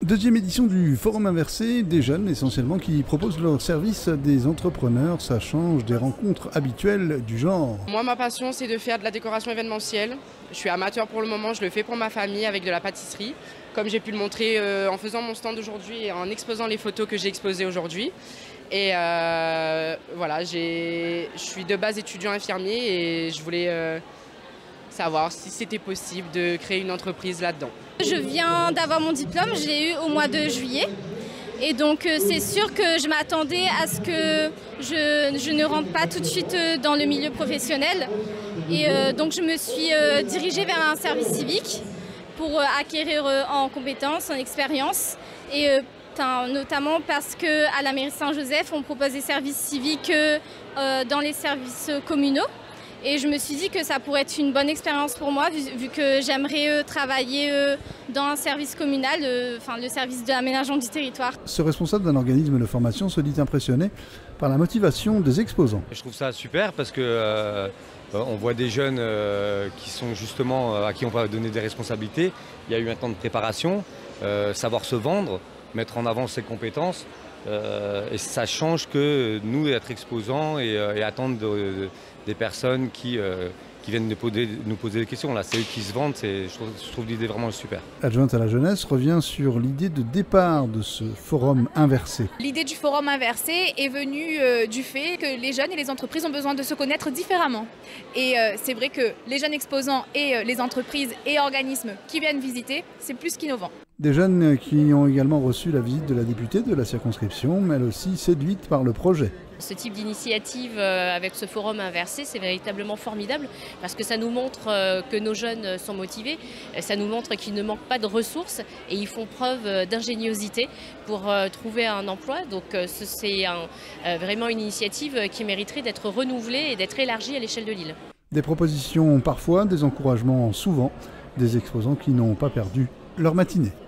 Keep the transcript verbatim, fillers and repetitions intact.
Deuxième édition du Forum Inversé, des jeunes essentiellement qui proposent leurs services à des entrepreneurs. Ça change des rencontres habituelles du genre. Moi, ma passion, c'est de faire de la décoration événementielle. Je suis amateur pour le moment, je le fais pour ma famille avec de la pâtisserie, comme j'ai pu le montrer euh, en faisant mon stand aujourd'hui et en exposant les photos que j'ai exposées aujourd'hui. Et euh, voilà, je suis de base étudiant infirmier et je voulais euh, savoir si c'était possible de créer une entreprise là-dedans. Je viens d'avoir mon diplôme, je l'ai eu au mois de juillet. Et donc euh, c'est sûr que je m'attendais à ce que je, je ne rentre pas tout de suite dans le milieu professionnel. Et euh, donc je me suis euh, dirigée vers un service civique pour euh, acquérir euh, en compétences, en expérience. Et euh, notamment parce qu'à la mairie Saint-Joseph, on propose des services civiques euh, dans les services communaux. Et je me suis dit que ça pourrait être une bonne expérience pour moi, vu, vu que j'aimerais euh, travailler euh, dans un service communal, euh, enfin le service de l'aménagement du territoire. Ce responsable d'un organisme de formation se dit impressionné par la motivation des exposants. Je trouve ça super parce que euh, on voit des jeunes euh, qui sont justement à qui on va donner des responsabilités. Il y a eu un temps de préparation, euh, savoir se vendre, mettre en avant ses compétences. Euh, et ça change que nous être exposants et, euh, et attendre de, de, des personnes qui, euh, qui viennent nous poser, nous poser des questions. Là, c'est eux qui se vendent, je trouve, je trouve l'idée vraiment super. Adjointe à la jeunesse revient sur l'idée de départ de ce forum inversé. L'idée du forum inversé est venue euh, du fait que les jeunes et les entreprises ont besoin de se connaître différemment. Et euh, c'est vrai que les jeunes exposants et euh, les entreprises et organismes qui viennent visiter, c'est plus qu'innovant. Des jeunes qui ont également reçu la visite de la députée de la circonscription, mais elle aussi séduite par le projet. Ce type d'initiative avec ce forum inversé, c'est véritablement formidable parce que ça nous montre que nos jeunes sont motivés, ça nous montre qu'ils ne manquent pas de ressources et ils font preuve d'ingéniosité pour trouver un emploi. Donc c'est vraiment une initiative qui mériterait d'être renouvelée et d'être élargie à l'échelle de l'île. Des propositions parfois, des encouragements souvent, des exposants qui n'ont pas perdu leur matinée.